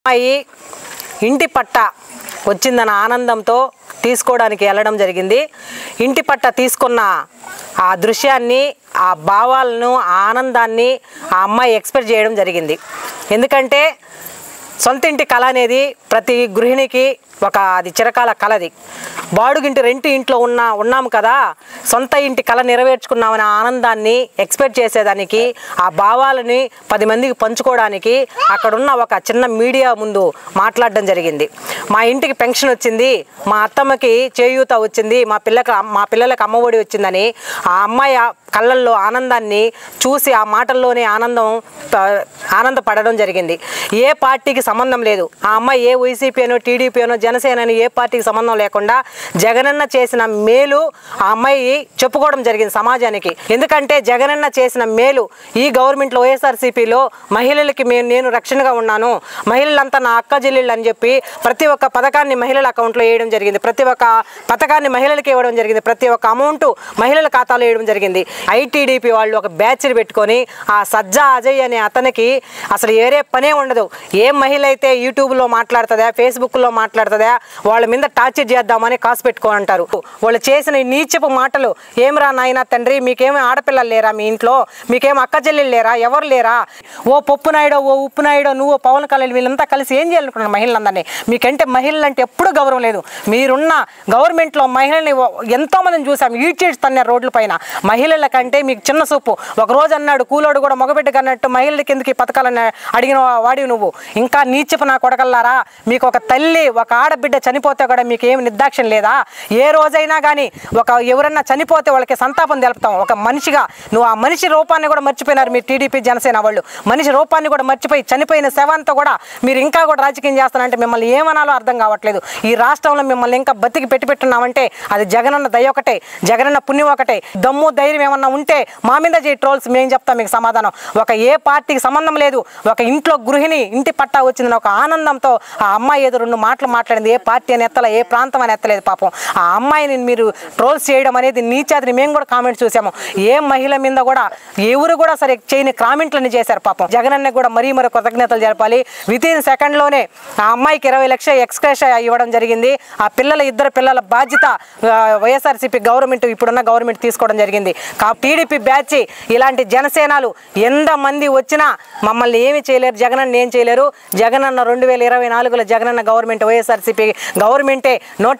అమ్మాయి ఇంటి పట్ట వచ్చిందన్న ఆనందంతో తీసుకోవడానికి వెళ్ళడం జరిగింది. ఇంటి పట్ట తీసుకున్న ఆ దృశ్యాన్ని, ఆ భావాలను, ఆ ఆనందాన్ని ఆ అమ్మాయి ఎక్స్ప్రెస్ చేయడం జరిగింది. ఎందుకంటే సొంత ఇంటి కళ అనేది ప్రతి గృహిణికి అది చిరకాల కలది. బాడుగింటి రెంట్ ఇంట్లో ఉన్నాము కదా, సొంత ఇంటి కళ నెరవేర్చుకున్నామనే ఆనందాన్ని ఎక్స్పెక్ట్ చేసేదానికి, ఆ భావాలని 10 మందికి పంచుకోవడానికి అక్కడున్న ఒక చిన్న మీడియా ముందు మాట్లాడడం జరిగింది. మా ఇంటికి పెన్షన్ వచ్చింది, మా అత్తమ్మకి చేయూత వచ్చింది, మా పిల్లలకు అమ్మఒడి వచ్చిందని ఆ అమ్మాయి కళ్ళల్లో ఆనందాన్ని చూసి ఆ మాటల్లోనే ఆనందపడడం జరిగింది. ఏ పార్టీకి సంబంధం లేదు. ఆ అమ్మాయి ఏ వైసీపీ అనో, టీడీపీ అనో, జనసేన అని ఏ పార్టీకి సంబంధం లేకుండా జగనన్న చేసిన మేలు ఆ అమ్మాయి చెప్పుకోవడం జరిగింది సమాజానికి. ఎందుకంటే జగనన్న చేసిన మేలు ఈ గవర్నమెంట్లో వైఎస్ఆర్సీపీలో మహిళలకి నేను రక్షణగా ఉన్నాను, మహిళలంతా నా అక్క చెల్లెళ్ళు అని చెప్పి ప్రతి ఒక్క పథకాన్ని మహిళల అకౌంట్లో వేయడం జరిగింది. ప్రతి ఒక్క పథకాన్ని మహిళలకి ఇవ్వడం జరిగింది. ప్రతి ఒక్క అమౌంట్ మహిళల ఖాతాలో వేయడం జరిగింది. ఐటీడీపీ వాళ్ళు ఒక బ్యాచ్ని పెట్టుకొని ఆ సజ్జా అజయ్ అనే అతనికి అసలు వేరే పనే ఉండదు. ఏ మహిళ అయితే యూట్యూబ్లో మాట్లాడుతుందా, ఫేస్బుక్లో మాట్లాడుతుందా, వాళ్ళ మీద టార్చర్ చేద్దామని కాసు పెట్టుకొని అంటారు. వాళ్ళు చేసిన నీచపు మాటలు, ఏమిరా నాయన తండ్రి, మీకేమీ ఆడపిల్లలు లేరా, మీ ఇంట్లో మీకేం అక్క చెల్లెళ్ళు లేరా, ఎవరు లేరా, ఓ పప్పు నాయుడో ఓ ఉప్పు నాయుడో నువ్వు పవన్ కళ్యాణ్ వీళ్ళంతా కలిసి ఏం చేయాలనుకున్నారు మహిళలందరినీ? మీకంటే మహిళలు అంటే ఎప్పుడు గౌరవం లేదు. మీరున్న గవర్నమెంట్లో మహిళల్ని ఎంతోమందిని చూసాం, ఈడ్చేసి తన్నారు రోడ్ల పైన. మహిళల కంటే మీకు చిన్న చూపు. ఒకరోజు అన్నాడు కూలోడు కూడా మగబిడ్డకు అన్నట్టు మహిళలకి ఎందుకు ఈ పథకాలని అడిగిన వాడివి నువ్వు. ఇంకా నీచపు నా కొడకల్లారా, మీకు ఒక తల్లి ఒక ఆడబిడ్డ చనిపోతే కూడా మీకు ఏమి నిర్దాక్షిణ్యం లేదా? ఏ రోజైనా కానీ ఎవరన్నా చనిపోతే వాళ్ళకి సంతాపం తెలుపుతాం. ఒక మనిషిగా నువ్వు ఆ మనిషి రూపాన్ని కూడా మర్చిపోయినారు మీరు టీడీపీ జనసేన వాళ్ళు. మనిషి రూపాన్ని కూడా మర్చిపోయి చనిపోయిన శవంతో కూడా మీరు ఇంకా కూడా రాజకీయం చేస్తానంటే మిమ్మల్ని ఏమనాలో అర్థం కావట్లేదు. ఈ రాష్ట్రంలో మిమ్మల్ని ఇంకా బతికి పెట్టున్నామంటే అది జగనన్న దయ ఒకటే, జగనన్న పుణ్యం ఒకటే. దమ్ము ధైర్యం ఏమన్నా ఉంటే మా మీద చేయి ట్రోల్స్, మేము చెప్తాం మీకు సమాధానం. ఏ పార్టీకి సంబంధం లేదు. ఒక ఇంట్లో గృహిణి ఇంటి పట్టా వచ్చిందని ఒక ఆనందంతో ఆ అమ్మాయి ఏదో 2 మాటలు మాట్లాడింది. ఏ పార్టీ అని ఎత్తలే, ఏ ప్రాంతం అని ఎత్తలేదు. పాపం ఆ అమ్మాయిని మీరు ట్రోల్స్ చేయడం అనేది నీచాదని మేము కూడా కామెంట్స్ చూసాము. ఏ మహిళ మీద కూడా ఎవరు కూడా సరే చేయని కామెంట్లని చేశారు. పాపం జగనన్న కూడా మరీ కృతజ్ఞతలు జరపాలి. వితిన్ సెకండ్లోనే ఆ అమ్మాయికి 20 లక్షల ఎక్స్‌గ్రేషియా ఇవ్వడం జరిగింది. ఆ ఇద్దరు పిల్లల బాధ్యత వైఎస్ఆర్సీపీ గవర్నమెంట్, ఇప్పుడున్న గవర్నమెంట్ తీసుకోవడం జరిగింది. టీడీపీ బ్యాచ్ ఇలాంటి జనసేనలు ఎంతమంది వచ్చినా మమ్మల్ని ఏమి చేయలేరు, జగనన్న ఏం చేయలేరు. జగనన్న 2024లో జగనన్న గవర్నమెంట్, వైఎస్ఆర్సీపీ గవర్నమెంటే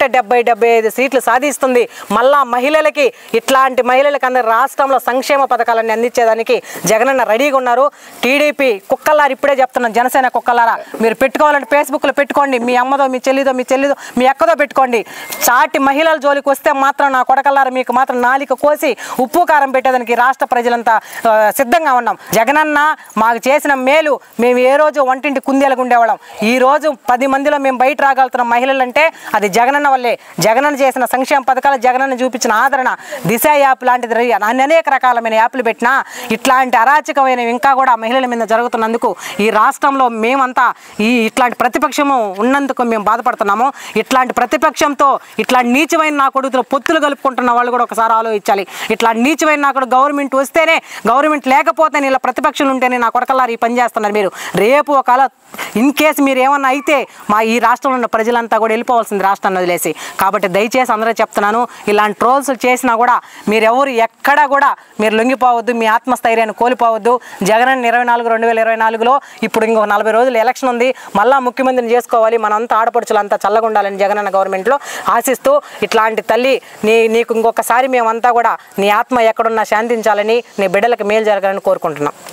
175 సీట్లు సాధిస్తుంది. మళ్ళా మహిళలకి, ఇట్లాంటి మహిళలకు అందరి రాష్ట్రంలో సంక్షేమ పథకాలన్నీ అందించేదానికి జగనన్న రెడీగా ఉన్నారు. టీడీపీ కుక్కలారా, ఇప్పుడే చెప్తున్నాను, జనసేన కుక్కలారా, మీరు పెట్టుకోవాలంటే ఫేస్బుక్లో పెట్టుకోండి. మీ అమ్మదో, మీ చెల్లిదో, మీ అక్కదో పెట్టుకోండి. సాటి మహిళల జోలికి వస్తే మాత్రం నా కొడకల్లారా మీకు మాత్రం నాలిక కోసి ఉప్పు కారం పెట్టేదానికి రాష్ట్ర ప్రజలంతా సిద్ధంగా ఉన్నాం. జగనన్న మాకు చేసిన మేలు మేము ఏ రోజు వంటింటి కుందేలకు ఉండేవాళ్ళం. ఈ రోజు 10 మందిలో మేము బయట రాగలుగుతున్నాం మహిళలు అంటే అది జగనన్న వల్లే. జగనన్న చేసిన సంక్షేమ పథకాలు, జగనన్న చూపించిన ఆదరణ, దిశ యాప్ లాంటిది అనేక రకాలమైన యాప్లు పెట్టినా ఇట్లాంటి అరాచకమైనవి ఇంకా కూడా మహిళల మీద జరుగుతున్నందుకు ఈ రాష్ట్రంలో మేమంతా ఇట్లాంటి ప్రతిపక్షము ఉన్నందుకు మేము బాధపడుతున్నాము. ఇట్లాంటి ప్రతిపక్షంతో ఇట్లాంటి నీచమైన నా కొడుకుతో పొత్తులు కలుపుకుంటున్న వాళ్ళు కూడా ఒకసారి ఆలోచించాలి. ఇట్లాంటి నీచమైన నా కొడుకు గవర్నమెంట్ వస్తేనే, గవర్నమెంట్ లేకపోతే ఇలా ప్రతిపక్షాలు ఉంటేనే నా కొడకల్లారు ఈ పని చేస్తున్నారు మీరు. రేపు ఒకవేళ ఇన్ కేసు మీరు ఏమన్నా అయితే ఈ రాష్ట్రంలో ఉన్న ప్రజలంతా కూడా వెళ్ళిపోవాల్సింది రాష్ట్రాన్ని వదిలేసి. కాబట్టి దయచేసి అందరూ చెప్తున్నాను, ఇలాంటి ట్రోల్స్ చేసినా కూడా మీరెవరు ఎక్కడా కూడా మీరు లొంగిపోవద్దు, మీ ఆత్మస్థైర్యాన్ని కోల్పోవద్దు. జగనన్న 2024లో ఇప్పుడు ఇంకో 40 రోజులు ఎలక్షన్ ఉంది, మళ్ళా ముఖ్యమంత్రిని చేసుకోవాలి. మనంతా ఆడపడుచులంతా చల్లగా ఉండాలని జగనన్న గవర్నమెంట్లో ఆశిస్తూ, ఇట్లాంటి తల్లి నీకు ఇంకొకసారి మేమంతా కూడా నీ ఆత్మ ఎక్కడున్నా శాంతించాలని, నీ బిడ్డలకు మేలు జరగాలని కోరుకుంటున్నాం.